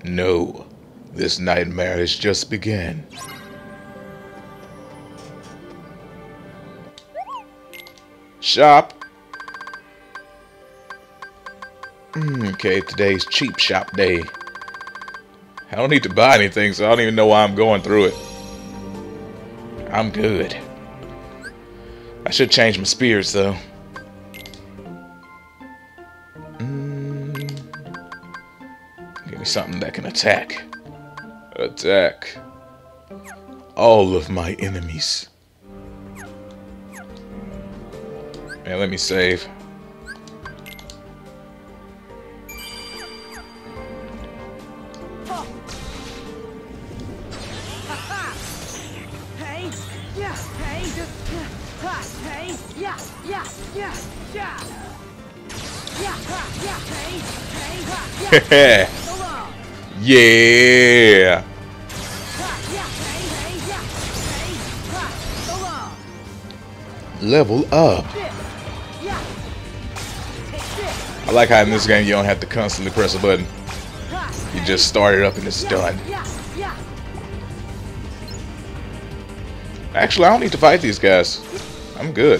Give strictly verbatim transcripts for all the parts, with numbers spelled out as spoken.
No, this nightmare has just begun. Shop. Mm, okay, today's cheap shop day. I don't need to buy anything, so I don't even know why I'm going through it. I'm good. I should change my spears, though. Mm. Give me something that can attack. Attack all of my enemies. Man, let me save. Yeah. Level up. I like how in this game you don't have to constantly press a button. You just start it up and it's done. Actually, I don't need to fight these guys. I'm good.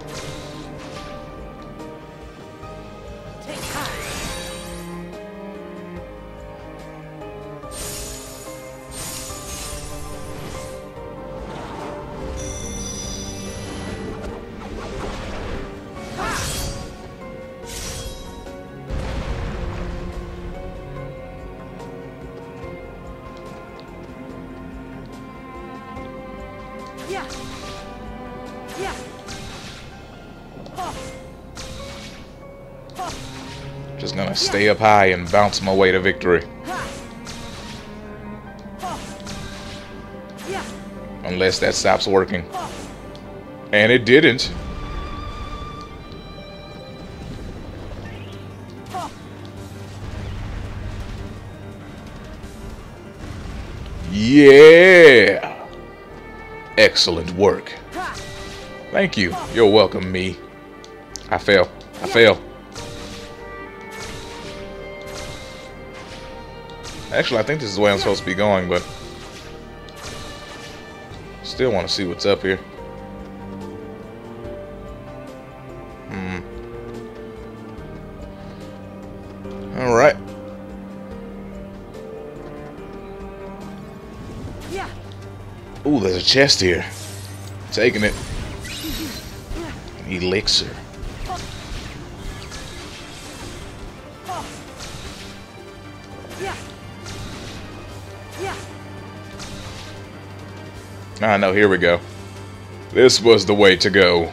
Just gonna stay up high and bounce my way to victory. Unless that stops working. And it didn't. Yeah! Excellent work. Thank you. You're welcome, me. I fail. I fail. Actually, I think this is the way I'm supposed to be going, but still want to see what's up here. Hmm. Alright. Ooh, there's a chest here. Taking it. Elixir. I know, here we go. This was the way to go.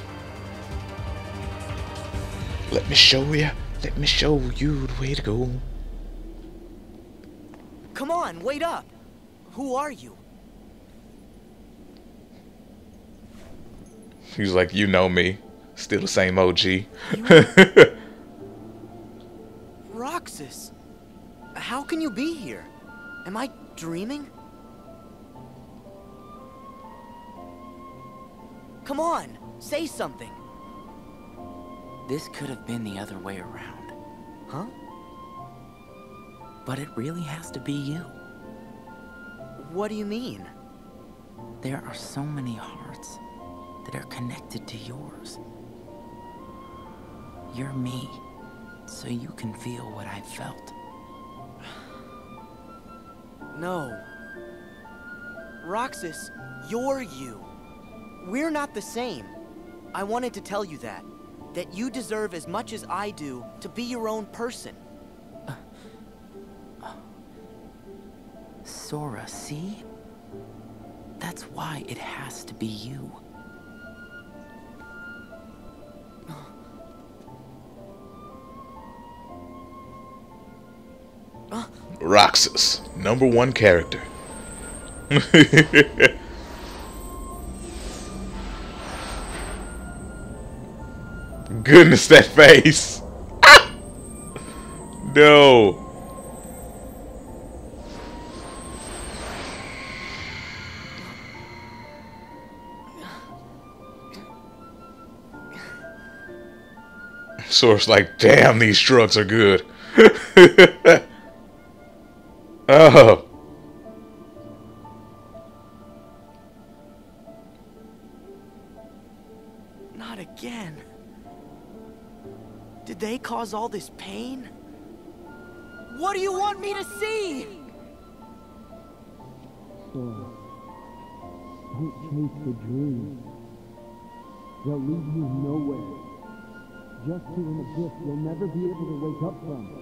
Let me show you. Let me show you the way to go. Come on, wait up. Who are you? He's like, you know me. Still the same O G. Roxas. How can you be here? Am I dreaming? Come on, say something. This could have been the other way around. Huh? But it really has to be you. What do you mean? There are so many hearts that are connected to yours. You're me, so you can feel what I felt. No. Roxas, you're you. We're not the same. I wanted to tell you that. That you deserve as much as I do to be your own person. Uh, uh, Sora, see? That's why it has to be you. Roxas, number one character. Goodness, that face. No. Sora's like, damn, these drugs are good. uh, Oh. Not again. Did they cause all this pain? What do you want me to see? Sora, don't chase the dreams. They'll lead you nowhere. Just to an abyss you'll never be able to wake up from.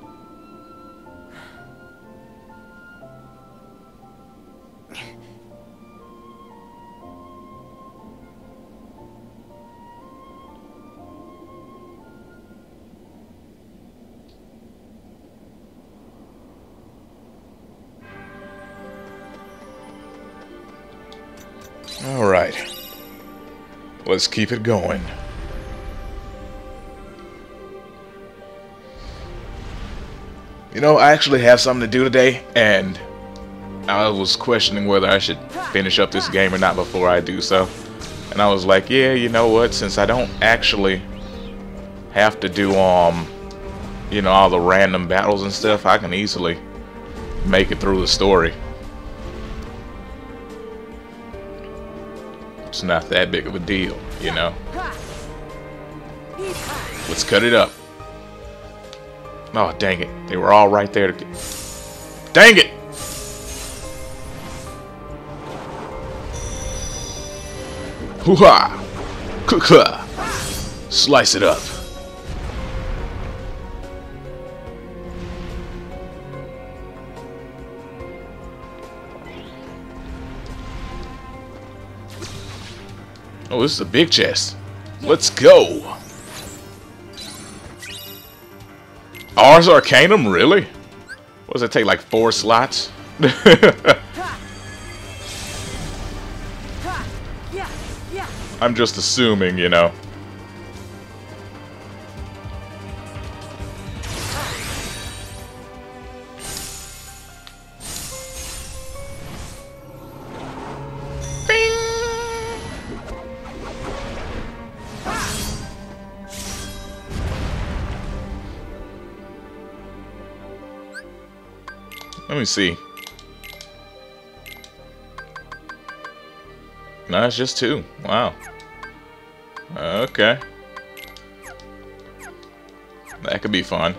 All right. Let's keep it going. You know, I actually have something to do today, and I was questioning whether I should finish up this game or not before I do so. And I was like, yeah, you know what, since I don't actually have to do, um, you know, all the random battles and stuff, I can easily make it through the story. It's not that big of a deal, you know. Let's cut it up. Oh, dang it. They were all right there to get... Dang it! Hoo-ha! Cook-ha! Slice it up. Oh, this is a big chest. Let's go. Ars Arcanum, really? What does it take, like four slots? I'm just assuming, you know. Let me see. No, it's just two. Wow. Okay. That could be fun.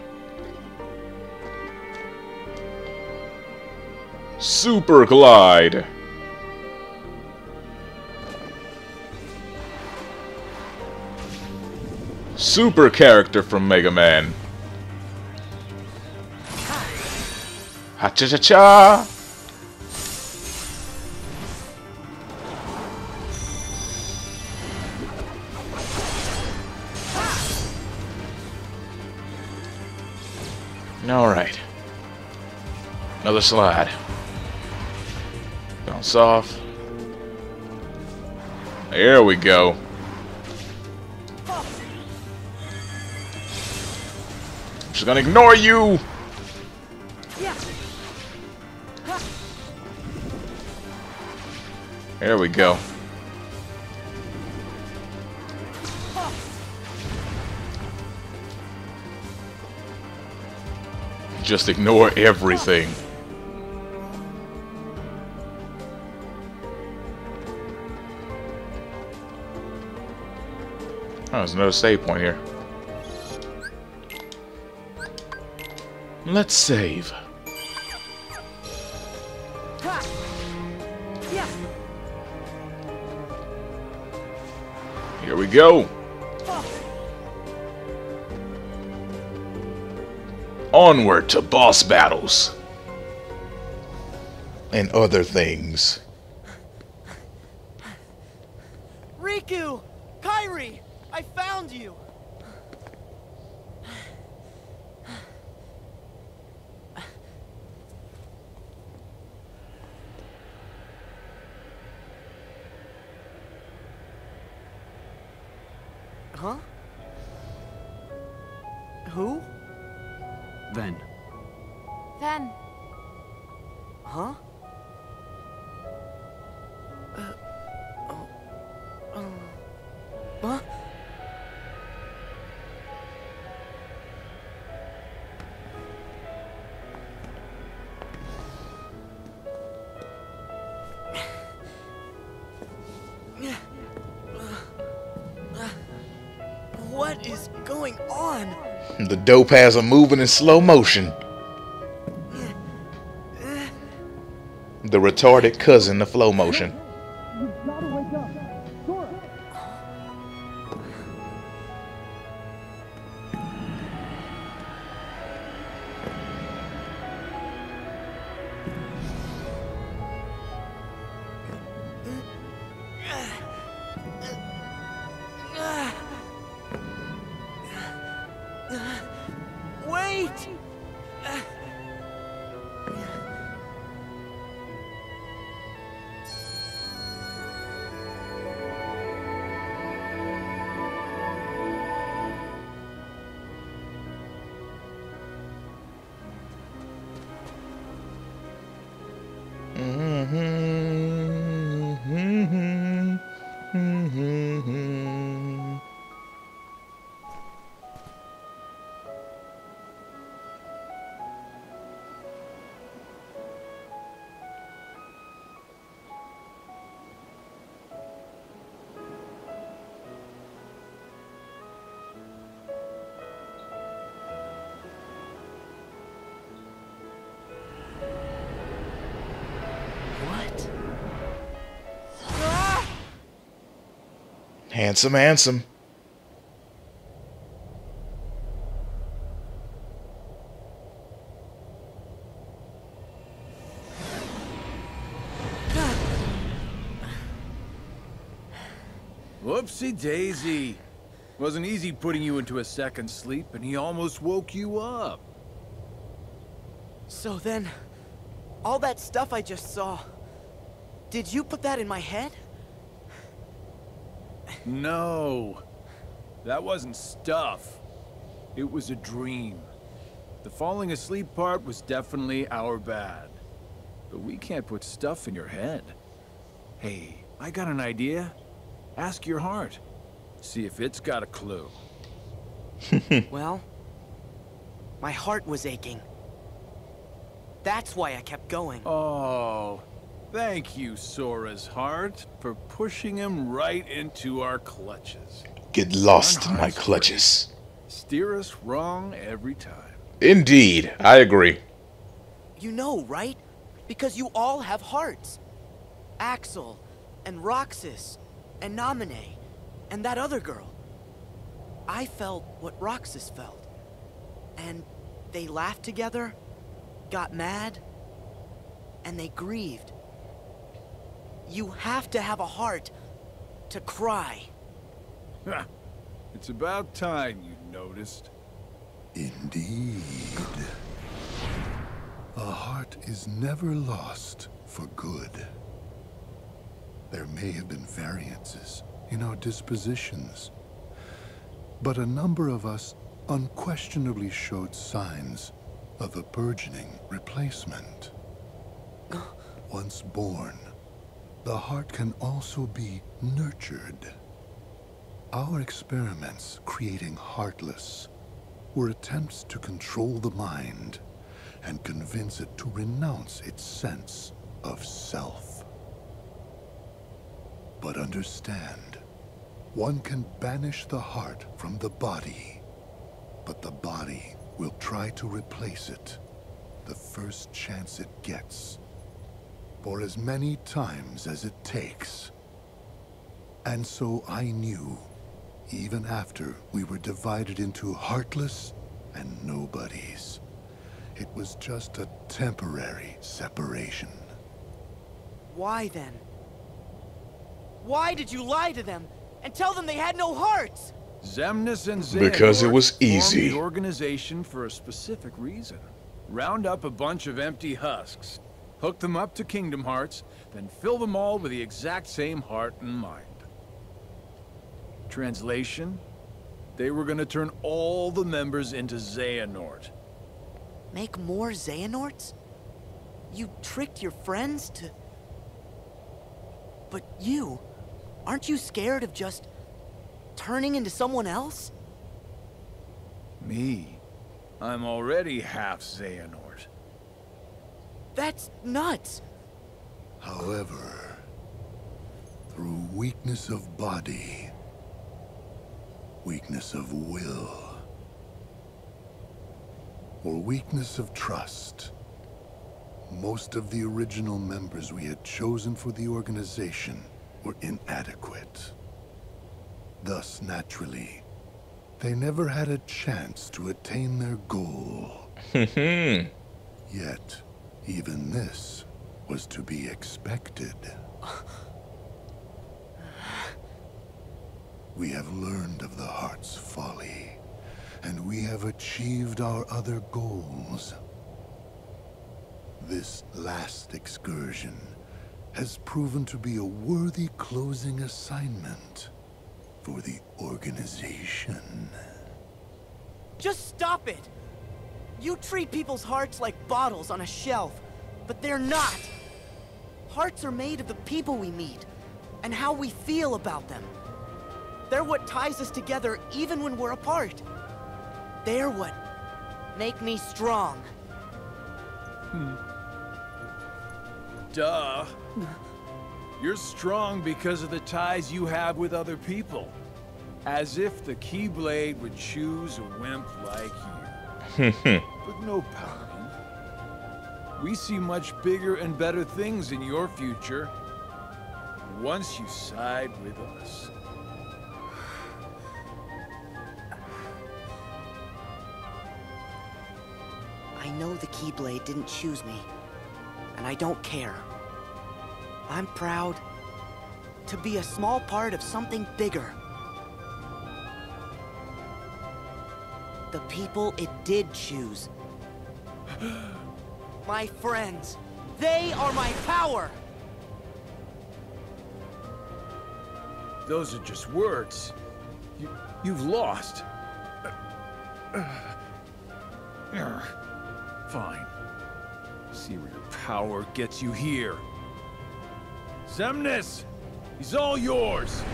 Super Glide. Super character from Mega Man. Ha-cha-cha-cha! Alright. Another slide. Bounce off. There we go. I'm just gonna ignore you! There we go. Just ignore everything. Oh, there's another save point here. Let's save. Here we go. Onward to boss battles. And other things. Riku! Kairi! I found you! Huh? Who? Ven. Ven. Huh? Uh, oh, oh. Huh? The dope has her moving in slow motion. The retarded cousin of flow motion. You've got to wake up. Sora! Wait! What? Ah! Handsome, handsome. Whoopsie daisy. Wasn't easy putting you into a second sleep, and he almost woke you up. So then, all that stuff I just saw, did you put that in my head? No. That wasn't stuff. It was a dream. The falling asleep part was definitely our bad. But we can't put stuff in your head. Hey, I got an idea. Ask your heart. See if it's got a clue. Well, my heart was aching. That's why I kept going. Oh, thank you, Sora's heart, for pushing him right into our clutches. Get lost One in my heart's clutches. great. Steer us wrong every time. Indeed, I agree. You know, right? Because you all have hearts. Axel, and Roxas, and Naminé, and that other girl. I felt what Roxas felt. And they laughed together, got mad, and they grieved. You have to have a heart to cry. It's about time you noticed. Indeed. A heart is never lost for good. There may have been variances in our dispositions, but a number of us unquestionably showed signs of a burgeoning replacement. Once born, the heart can also be nurtured. Our experiments creating Heartless were attempts to control the mind and convince it to renounce its sense of self. But understand, one can banish the heart from the body, but the body will try to replace it the first chance it gets, for as many times as it takes. And so I knew, even after we were divided into Heartless and Nobodies, it was just a temporary separation. Why then? Why did you lie to them and tell them they had no hearts? Xemnas and Xehanort Because it was formed easy. the organization for a specific reason. Round up a bunch of empty husks, hook them up to Kingdom Hearts, then fill them all with the exact same heart and mind. Translation? They were gonna turn all the members into Xehanort. Make more Xehanorts? You tricked your friends to... But you, aren't you scared of just turning into someone else? Me? I'm already half Xehanort. That's nuts. However, through weakness of body, weakness of will, or weakness of trust. Most of the original members we had chosen for the organization were inadequate. Thus, naturally, they never had a chance to attain their goal. Yet, even this was to be expected. We have learned of the Heart's folly, and we have achieved our other goals. This last excursion has proven to be a worthy closing assignment for the organization. Just stop it! You treat people's hearts like bottles on a shelf, but they're not. Hearts are made of the people we meet, and how we feel about them. They're what ties us together even when we're apart. They're what make me strong. Hmm. Duh. You're strong because of the ties you have with other people. As if the Keyblade would choose a wimp like you. But no pouting. We see much bigger and better things in your future once you side with us. I know the Keyblade didn't choose me, and I don't care. I'm proud to be a small part of something bigger. The people it did choose. My friends, they are my power! Those are just words. You, you've lost. Fine. See where your power gets you here. Xemnas! He's all yours!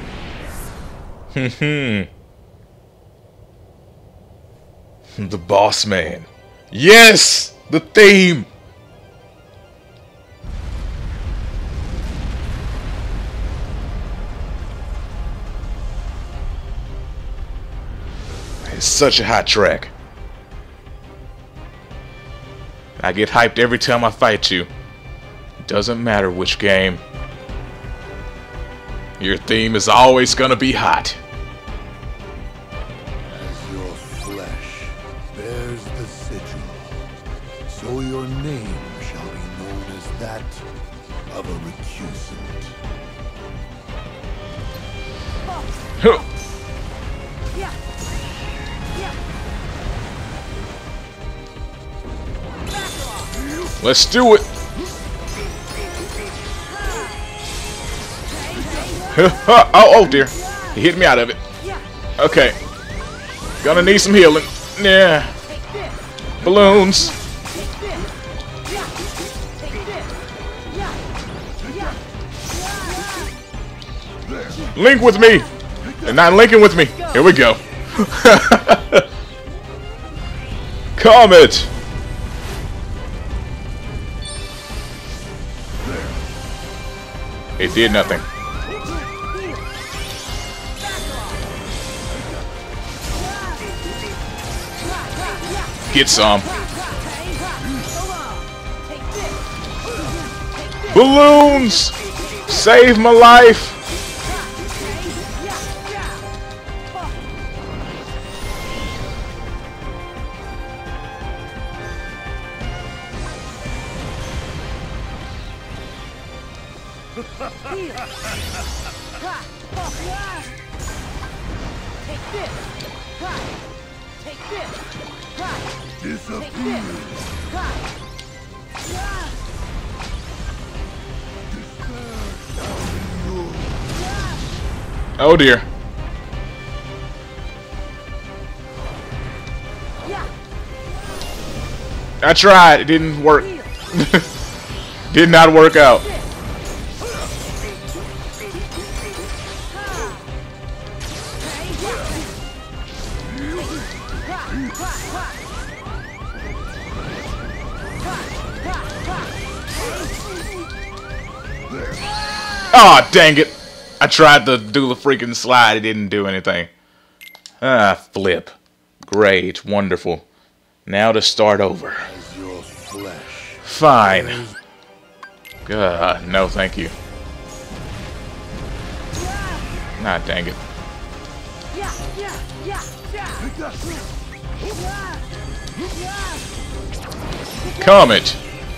The boss man. Yes! The theme! It's such a hot track. I get hyped every time I fight you. Doesn't matter which game. Your theme is always gonna be hot. As your flesh bears the sigil, so your name shall be known as that of a recusant. Huh. Yeah. Yeah. Let's do it. oh, oh dear. He hit me out of it. Okay. Gonna need some healing. Yeah. Balloons. Link with me. They're not linking with me. Here we go. Comet. It did nothing. Get some. Balloons! Save my life! Oh dear. I tried, it didn't work. Did not work out. Aw, oh, dang it. I tried to do the freaking slide, it didn't do anything. Ah, flip. Great, wonderful. Now to start over. As your flesh. Fine. God, no thank you. Nah, dang it. Comet!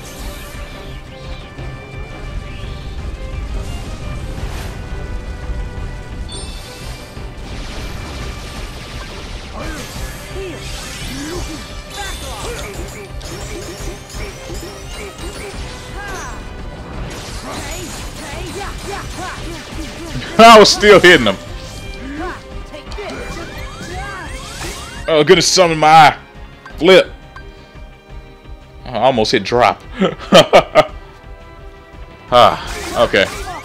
I was still hitting him. Oh goodness, something in my eye. Flip. I almost hit drop. Ah, okay.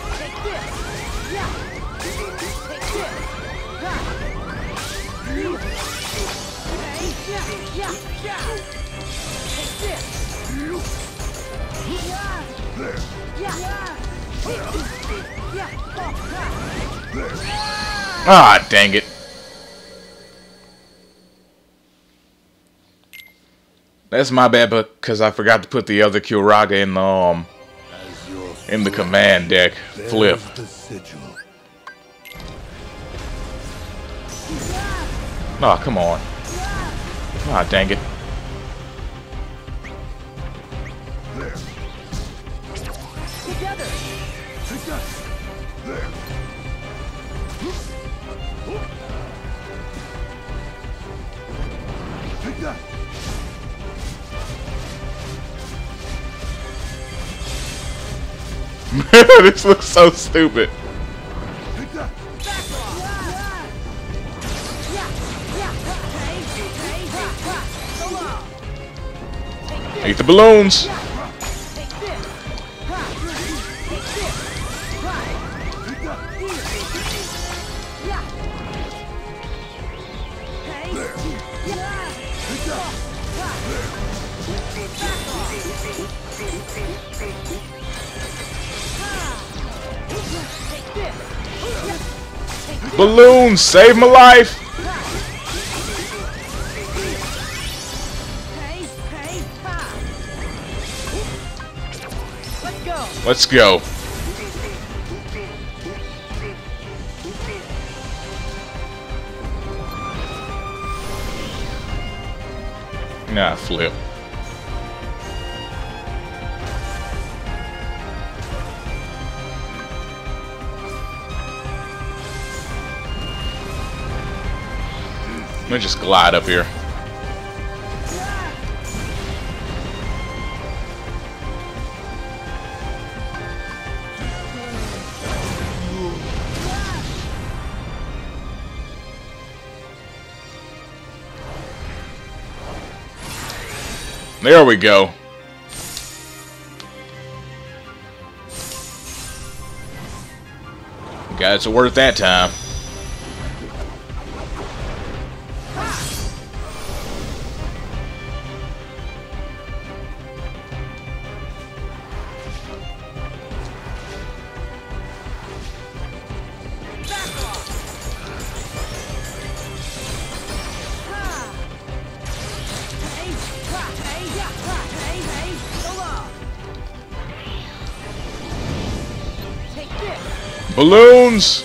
Ah, dang it. That's my bad, because I forgot to put the other Curaga in the um in the command deck. Flip. Oh, come on. Ah, dang it. This looks so stupid. Eat the balloons. Balloons, save my life. Let's go. Nah, flip. Let me just glide up here. There we go. Guys, it's worth that time. Balloons!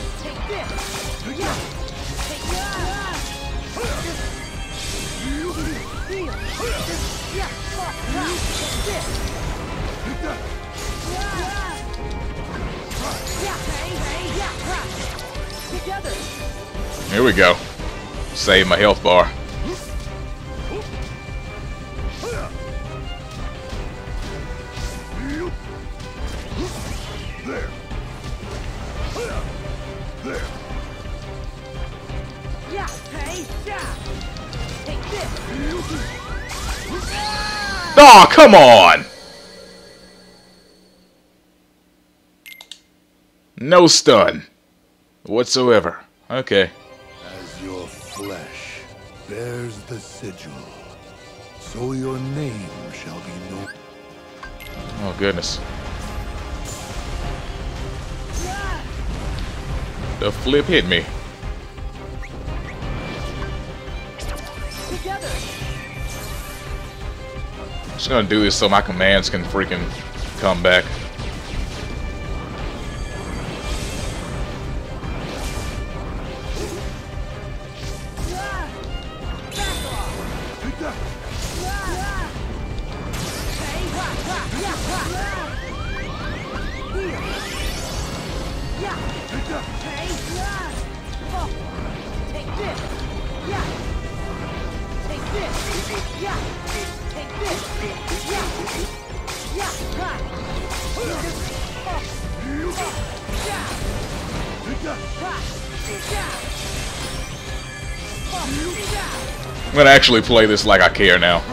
Here we go. Save my health bar. Oh, come on! No stun whatsoever. Okay. As your flesh bears the sigil, so your name shall be known. Oh, goodness. The flip hit me. Just gonna do this so my commands can freaking come back. I'm gonna actually play this like I care now.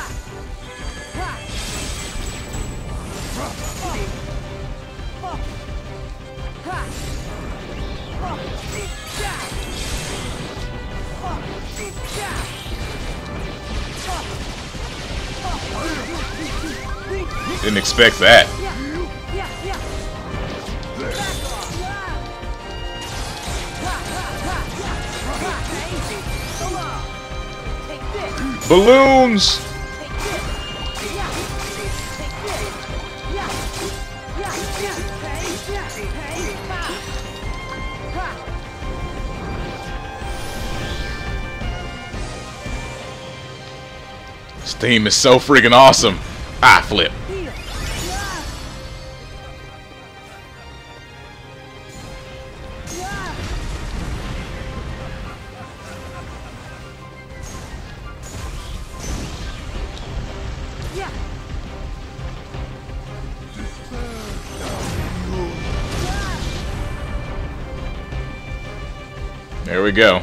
Didn't expect that. Balloons! This theme is so freaking awesome. Ah, flip. There we go.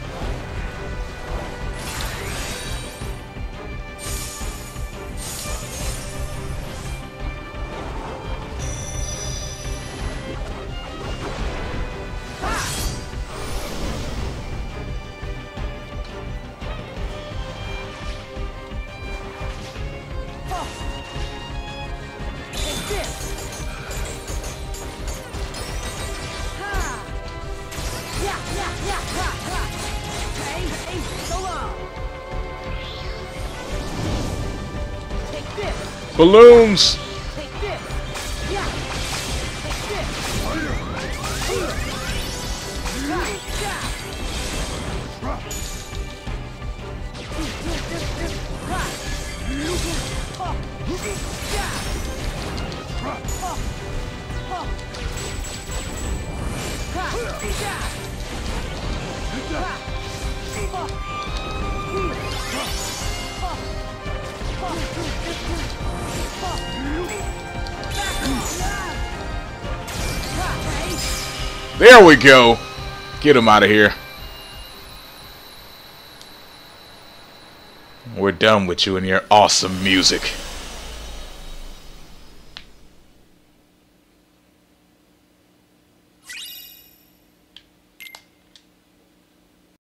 Balloons! There we go. Get him out of here. We're done with you and your awesome music.